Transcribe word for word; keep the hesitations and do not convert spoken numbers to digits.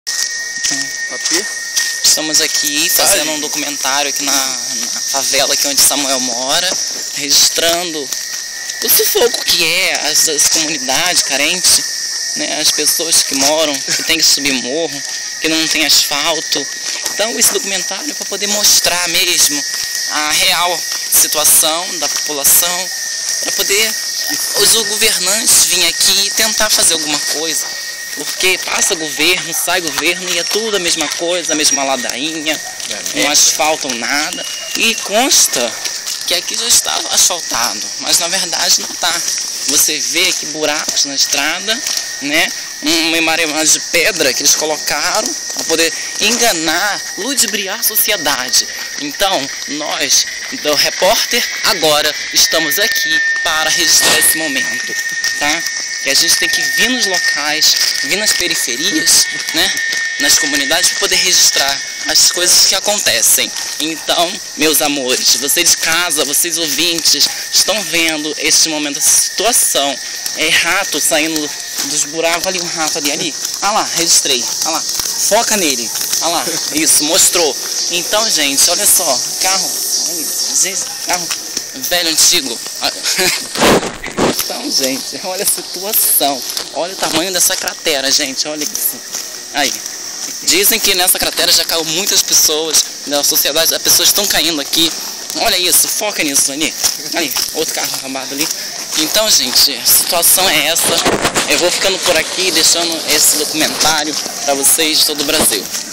Aqui? Estamos aqui fazendo um documentário aqui na, na favela aqui onde Samuel mora, registrando o sufoco que é as, as comunidades carentes, né, as pessoas que moram, que tem que subir morro, que não tem asfalto. Então esse documentário é para poder mostrar mesmo a real situação da população, para poder os governantes virem aqui e tentar fazer alguma coisa. Porque passa governo, sai governo e é tudo a mesma coisa, a mesma ladainha, é, não asfaltam nada. E consta que aqui já está asfaltado, mas na verdade não está. Você vê aqui buracos na estrada, né? Um emaranhado de pedra que eles colocaram para poder enganar, ludibriar a sociedade. Então, nós, do Repórter Agora, estamos aqui para registrar esse momento, tá? Que a gente tem que vir nos locais, vir nas periferias, né, nas comunidades, para poder registrar as coisas que acontecem. Então, meus amores, vocês de casa, vocês ouvintes, estão vendo esse momento, essa situação. É rato saindo dos buracos, ali um rato ali, ali. Ah lá, registrei, ah lá, foca nele, ah lá, isso, mostrou. Então, gente, olha só, carro, gente, carro velho, antigo. Então, gente, olha a situação, olha o tamanho dessa cratera, gente, olha isso. Aí, dizem que nessa cratera já caiu muitas pessoas da sociedade, as pessoas estão caindo aqui. Olha isso, foca nisso ali. Ali, outro carro arrombado ali. Então, gente, a situação é essa. Eu vou ficando por aqui, deixando esse documentário para vocês de todo o Brasil.